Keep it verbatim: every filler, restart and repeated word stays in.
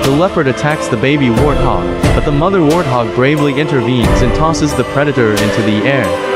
The leopard attacks the baby warthog, but the mother warthog bravely intervenes and tosses the predator into the air.